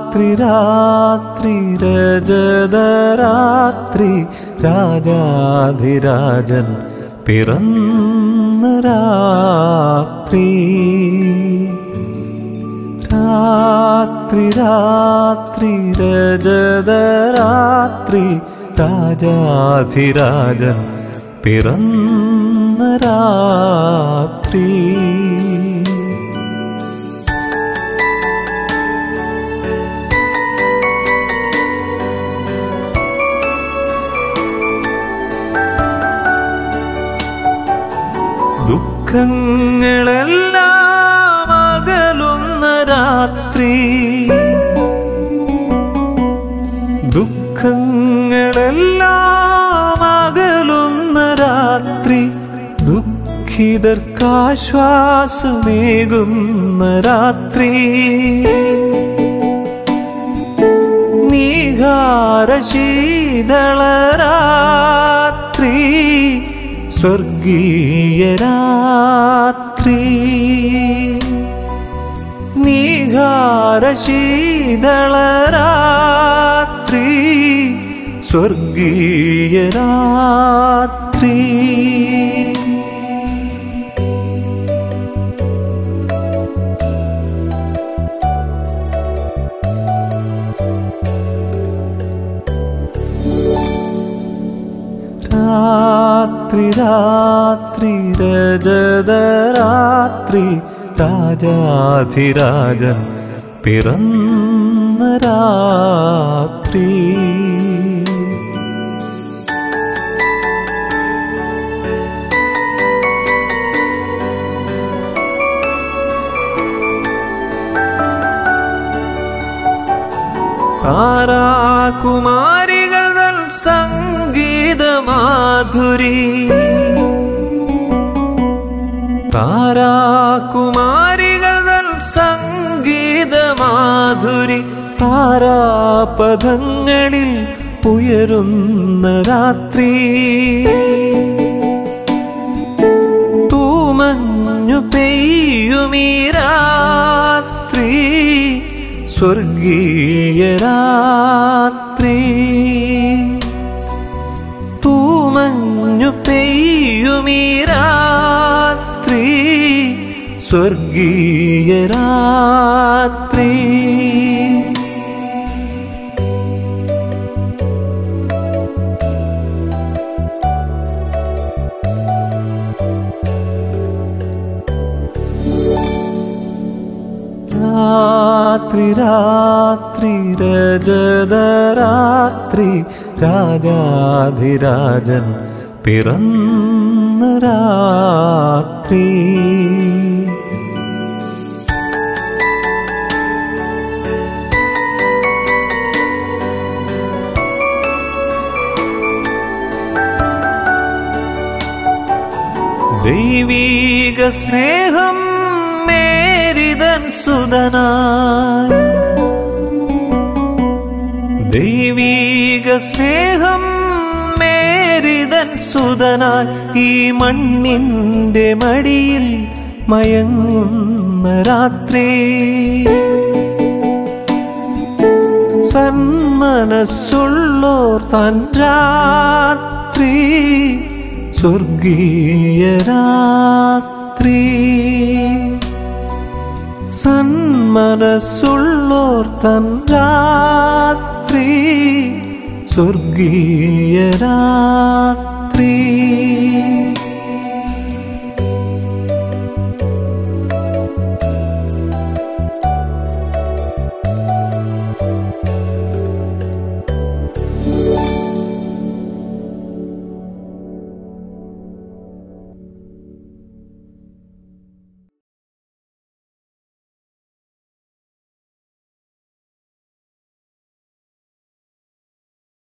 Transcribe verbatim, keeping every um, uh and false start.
രാത്രി രാത്രി രജതരാത്രി രാജാധിരാജൻ പിറന്ന രാത്രി രാത്രി രാത്രി രജതരാത്രി രാജാധിരാജൻ പിറന്ന രാത്രി ദുഃഖങ്ങളെല്ലാം അകലുന്ന രാത്രി ദുഃഖങ്ങളെല്ലാം അകലുന്ന രാത്രി ദുഃഖിതർക്കാശ്വാസമേകുന്ന രാത്രി നീഹാരശീതള രാത്രി സ്വർഗീയ രാത്രി നീഹാരശീതള രാത്രി സ്വർഗീയ രാത്രി രാത്രി രാത്രി രജതരാത്രി രാജാധിരാജൻ പിറന്ന രാത്രി താരാകുമാരികൾ സംഗീതമാധുരി താരാകുമാരികൾ സംഗീതമാധുരി താരാപഥങ്ങളിൽ ഉയരുന്ന രാത്രി തൂമഞ്ഞു പെയ്യുമീ രാത്രി സ്വർഗീയ രാത്രി തൂമഞ്ഞു പെയ്യുമീ രാത്രി സ്വർഗീയ രാത്രി രാത്രി രാത്രി രജതരാത്രി രാജാധിരാജൻ പിറന്ന രാത്രി ദൈവീക സ്നേഹം മേരിതൻ സുതനായി ദൈവീക സ്നേഹം മേരിതൻ സുതനായി ഈ മണ്ണിന്റെ മടിയിൽ മയങ്ങുന്ന രാത്രി സന്മനസ്സുള്ളോർ തൻ രാത്രി സ്വർഗീയ രാത്രി സന്മനസ്സുള്ളോർ തൻ രാത്രി സ്വർഗീയ രാത്രി